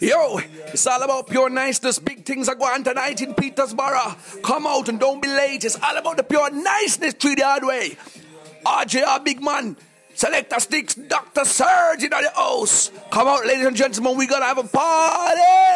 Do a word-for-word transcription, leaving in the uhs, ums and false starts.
Yo, it's all about pure niceness. Big things are going tonight in Petersburg. Come out and don't be late. It's all about the pure niceness. Treat the hard way. R J R Big Man, Selector Sticks, Doctor Surge in the house. Come out, ladies and gentlemen. We gonna have a party.